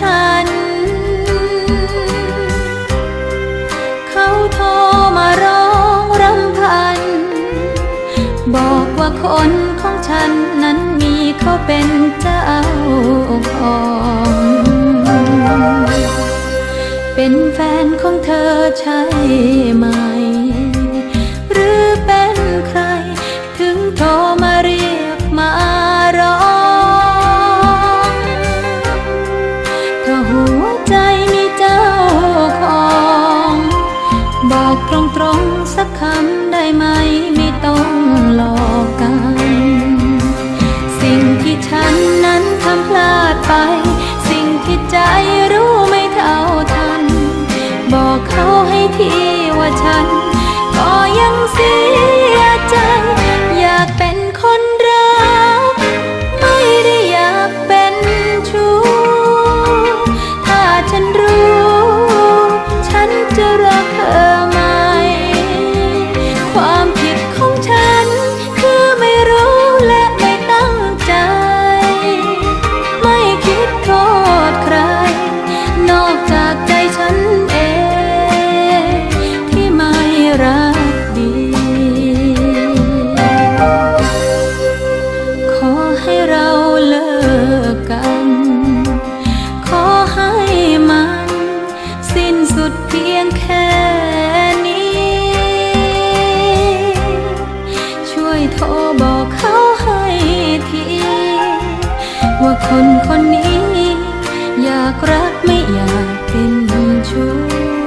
ฉันเขาโทรมาร้องรำพันบอกว่าคนของฉันนั้นมีเขาเป็นเจ้าของเป็นแฟนของเธอใช่ไหมหรือเป็นใครถึงโทรมาเรียกมาร้องถ้าหัวใจมีเจ้าของบอกตรงๆสักคำได้ไหมไม่ต้องหลอกกันสิ่งที่ฉันนั้นทำพลาดไปสิ่งที่ใจรู้ไม่เท่าทันบอกเขาให้ทีว่าฉันก็ยังเสียใจอยากเป็นคนรักไม่ได้อยากเป็นชู้ถ้าฉันรู้ฉันจะรักเธอไหมความผิดของฉันคือไม่รู้และไม่ตั้งใจไม่คิดโทษใครนอกจากใจฉันเองที่ไม่รักดีขอให้เราเลิกกันขอให้มันสิ้นสุดเพียงแค่นี้ช่วยโทรบอกเขาให้ทีว่าคนคนนี้อยากรักไม่อยากเป็นชู้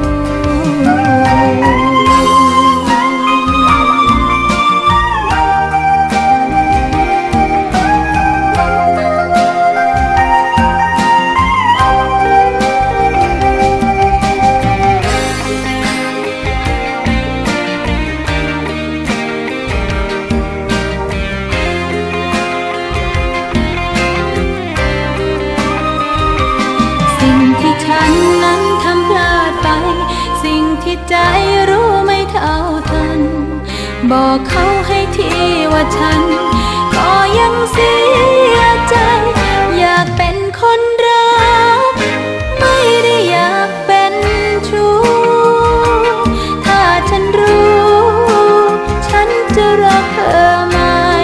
ฉันนั้นทำพลาดไปสิ่งที่ใจรู้ไม่เท่าทันบอกเขาให้ทีว่าฉันก็ยังเสียใจอยากเป็นคนรักไม่ได้อยากเป็นชู้ถ้าฉันรู้ฉันจะรักเธอไหม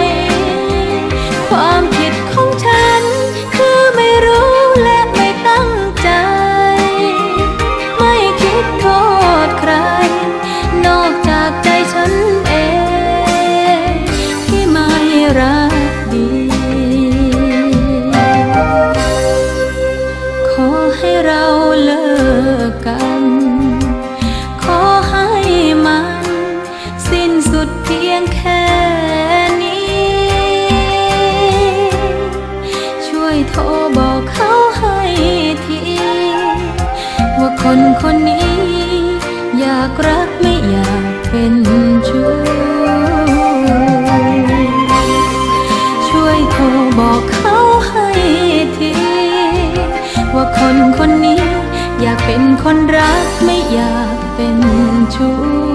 ความผิดของฉันคือไม่รู้และไม่ตั้งใจโทษใครนอกจากใจฉันเองที่ไม่รักดีขอให้เราเลิกกันขอให้มันสิ้นสุดเพียงแค่นี้ช่วยโทรบอกเขาให้ทีว่าคนคนนี้อยากรักไม่อยากเป็นชู้ช่วยโทรบอกเขาให้ทีว่าคนคนนี้อยากเป็นคนรักไม่อยากเป็นชู้